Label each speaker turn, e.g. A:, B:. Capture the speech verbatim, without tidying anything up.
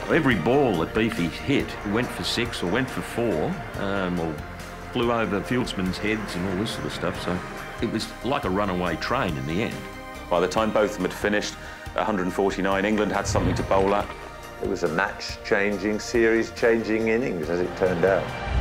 A: Every ball that Beefy hit went for six or went for four, um, or flew over fieldsmen's heads and all this sort of stuff, so it was like a runaway train in the end.
B: By the time Botham had finished, one hundred forty-nine, England had something to bowl at.
C: It was a match-changing, series-changing innings, as it turned out.